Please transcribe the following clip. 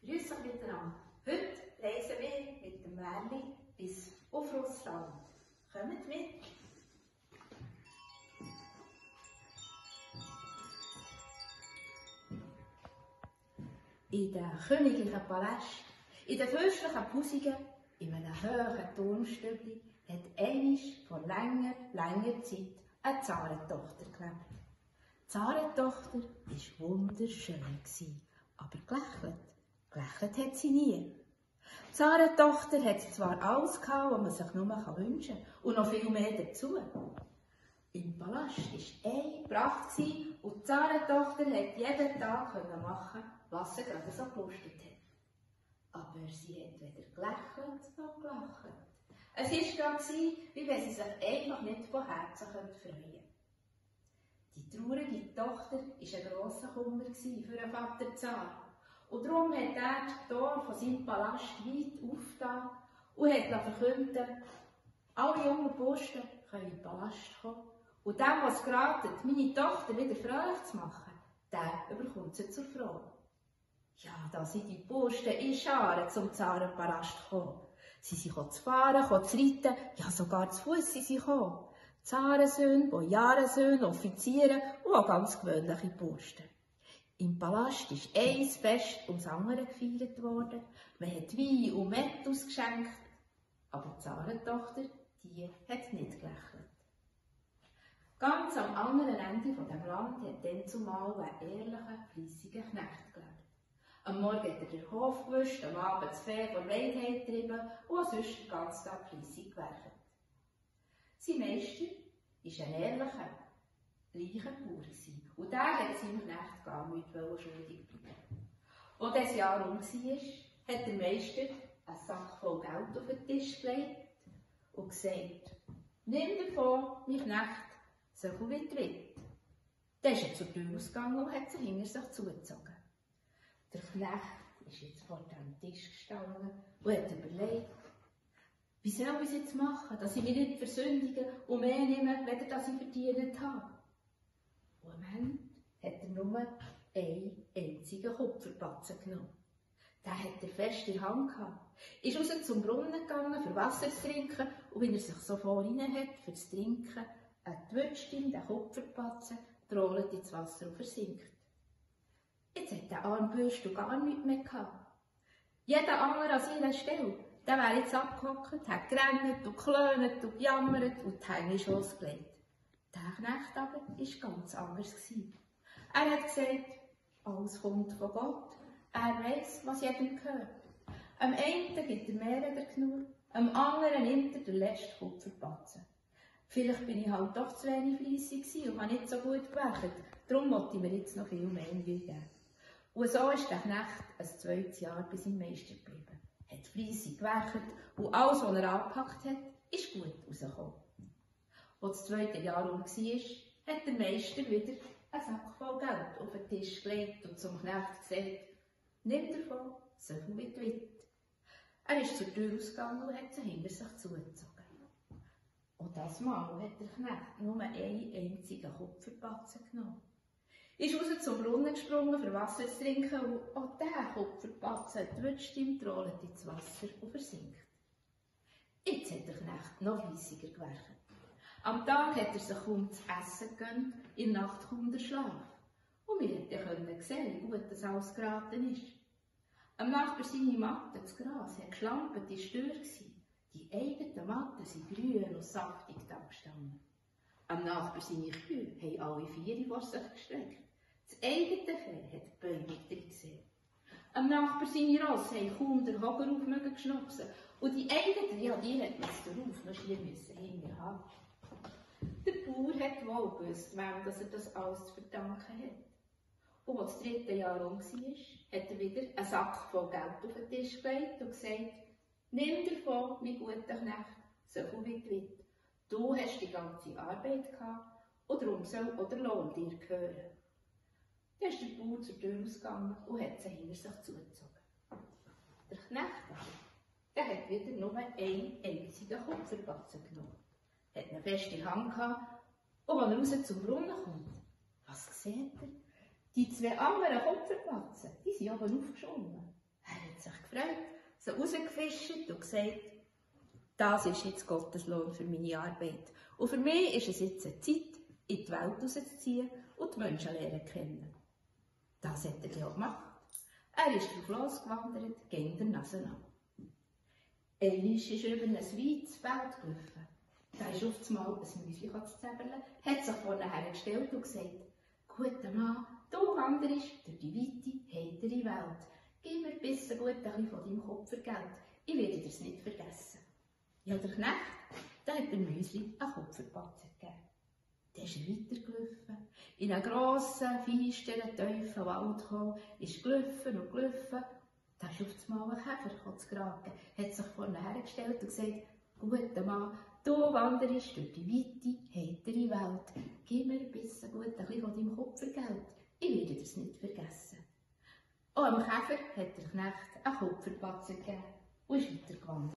Grüß euch miteinander. Heute reisen wir mit dem Merli bis auf Russland. Kommt mit! In den königlichen Palästen, in den fürstlichen Pusingen, in einem hohen Turmstübli, hat einmal vor langer Zeit eine Zarentochter gelebt. Die Zarentochter war wunderschön, aber gelächelt hat sie nie. Die Zarentochter hatte zwar alles gehabt, was man sich nur wünschen kann, und noch viel mehr dazu. Im Palast war eine Pracht und die Zarentochter konnte jeden Tag machen, was sie gerade so gelustet hat. Aber sie hat weder gelächelt noch gelacht. Es war gerade, wie wenn sie sich einfach nicht von Herzen freuen könnte. Die traurige Tochter war ein grosser Kummer für den Vater Zar. Und darum hat er die Tore von seinem Palast weit aufgetan und hat verkündet, alle jungen Burschen können in den Palast kommen. Und dem, was geraten, meine Tochter wieder fröhlich zu machen, der bekommt sie zur Frau. Ja, da sind die Burschen in Scharen zum Zarenpalast gekommen. Sie sind zu fahren, zu reiten, ja sogar zu Fuß sind sie gekommen. Zarensöhne, Bojarensöhne, Offiziere und auch ganz gewöhnliche Burschen. Im Palast ist ein Fest ums andere gefeiert worden. Man hat Wein und Mett ausgeschenkt. Aber die Zarentochter, die hat nicht gelächelt. Ganz am anderen Ende dieses Land hat dann zumal ein ehrlicher, fleissiger Knecht gelebt. Am Morgen hat er den Hof gewischt, am Abend das Vieh vor Weidheit getrieben und sonst den ganzen Tag fleissig gewerkt. Sein Meister war ein ehrlicher, reicher Bauer und der hat seinem Knecht gar nichts schuldig bleiben. Als das Jahr war, hat der Meister einen Sack voll Geld auf den Tisch gelegt und gesagt, nimm davon, mein Knecht, so viel wie du willst. Dann ist er zur Tür ausgegangen und hat sich hinter sich zugezogen. Der Knecht ist jetzt vor dem Tisch gestanden und hat überlegt, wie soll ich es jetzt machen, dass ich mich nicht versündige und mehr nehme, weder dass ich verdient habe. Und am Ende hat er nur einen einzigen Kupferbatzen genommen. Den hat er fest in der Hand gehabt. Ist raus zum Brunnen gegangen, für Wasser zu trinken, und wenn er sich so vorhin hat, für das Trinken, wünscht ihm den Kupferbatzen, trollt ins Wasser und versinkt. Jetzt hat der arme Bürste gar nichts mehr gehabt. Jeder andere an seiner Stelle, der wäre jetzt abgehockt, hat gerannt und geklönt und gejammert und die Hände in den Schoss gelegt. Der Knecht aber war ganz anders. Er hat gesagt, alles kommt von Gott. Er weiss, was jedem gehört. Am einen gibt er mehr als genug, am anderen nimmt er den letzten Kupferbatzen. Vielleicht bin ich halt doch zu wenig fleissig und habe nicht so gut gewerkt. Darum wollte ich mir jetzt noch viel mehr Mühe geben. Und so ist der Knecht ein zweites Jahr bei seinem Meister geblieben. Hat fleissig gewerkt und alles, was er angepackt hat, ist gut rausgekommen. Als das zweite Jahr war, hat der Meister wieder einen Sack voll Geld auf den Tisch gelegt und zum Knecht gesagt, nimm davon, so viel wie du willst. Er ist zur Tür ausgegangen und hat sie hinter sich zugezogen. Und das Mal hat der Knecht nur einen einzigen Kupferbatzen genommen. Ist raus zum Brunnen gesprungen, für Wasser zu trinken, und auch dieser Kupferbatzen rutscht ihm, trollt ins Wasser und versinkt. Jetzt hat der Knecht noch fleissiger gewerkt. Am Tag hat er sich kaum zu essen gegönnt, in der Nacht kaum der Schlaf. Und wir hätten sehen, wie gut das alles geraten ist. Am Nachbar seine Matte, das Gras, hat geschlampert, die Stör gsi. Die eigenen Matten sind grün und saftig da gestanden. Am Nachbar seine Kühe haben alle vier vor sich gestreckt. Das eigene Fell hat die Bäume drin gesehen. Am Nachbar seine Rosse haben kaum den Hocker auf geschnapsen. Und die eigenen, ja, die hat man darauf noch schier hinterher haben. Der Bauer hat wohl gewusst, wem dass er das alles zu verdanken hat. Und als das dritte Jahr war, hat er wieder einen Sack voll Geld auf den Tisch gelegt und gesagt, nimm davon, mein guter Knecht, so viel wie du willst. Du hast die ganze Arbeit gehabt und darum soll auch der Lohn dir gehören. Dann ist der Bauer zur Tür ausgegangen und hat sie hinter sich zugezogen. Der Knecht der hat wieder nur einen einzigen Kupferbatzen genommen. Hat ihn fest in der Hand gehabt und als er raus zum Brunnen kommt, was sieht er? Die zwei anderen Kupferbatzen, die sind oben aufgeschwungen. Er hat sich gefreut, sie rausgefischt und gesagt, das ist jetzt Gottes Lohn für meine Arbeit. Und für mich ist es jetzt eine Zeit, in die Welt rauszuziehen und die Menschen lernen kennen. Das hat er gemacht. Er ist drauf losgewandert, ging der Nase nach. Einmal ist er über ein weites Feld gelaufen. Da ist auf einmal ein Mäuschen zu zäbeln, hat sich vorne hergestellt und gesagt, «Guter Mann, du wanderst durch die weite, heitere Welt. Gib mir bis gut ein bisschen von deinem Kupfergeld. Ich werde dir's nicht vergessen.» Ja, der Knecht, der hat dem Mäuschen einen Kupferbatzen gegeben. Dann ist er weitergelaufen, in einen grossen, feisteren, tiefen Wald gekommen, ist gelaufen und gelaufen. Da ist auf einmal ein Käfer zu geraten, hat sich vorne hergestellt und gesagt, «Guter Mann, du wanderst durch die weite, heitere Welt. Gib mir bis gut ein bisschen von deinem Kupfergeld. Ich werde dir's nicht vergessen.» Und dem Käfer hat der Knecht einen Kupferbatzen gegeben und ist weitergewandert.